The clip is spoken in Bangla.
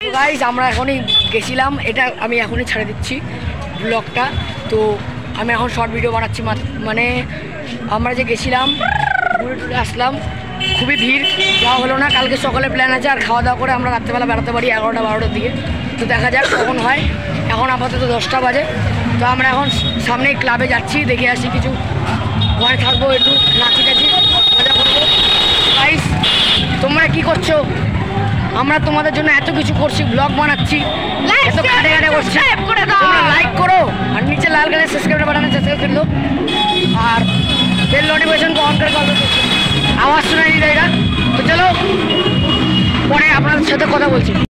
গাইস আমরা এখনই গেছিলাম, এটা আমি এখনই ছেড়ে দিচ্ছি ব্লগটা। তো আমি এখন শর্ট ভিডিও বানাচ্ছি, মানে আমরা যে গেছিলাম ঘুরে টুরে আসলাম, খুবই ভিড়, যাওয়া হলো না। কালকে সকালে প্ল্যান আছে, আর খাওয়া দাওয়া করে আমরা রাত্রেবেলা বেড়াতে পারি 11টা 12টার দিকে। তো দেখা যাক কখন হয়। এখন আপাতত 10টা বাজে। তো আমরা এখন সামনেই ক্লাবে যাচ্ছি, দেখে আসি কিছু, ঘরে থাকবো, একটু নাচি টাচি মজা করবো। গাইস তোমরা কি করছো? আমরা তোমাদের জন্য এত কিছু করছি, ব্লগ বানাচ্ছি, এত খাটে খাটে করছি, তোমরা লাইক করো আর নিচে লাল কালার সাবস্ক্রাইব বাটনে সাবস্ক্রাইব করে দাও আর বেল নোটিফিকেশন অন করে কল করো, আওয়াজ শোনাই দিই। তো চলো পরে আপনাদের সাথে কথা বলছি।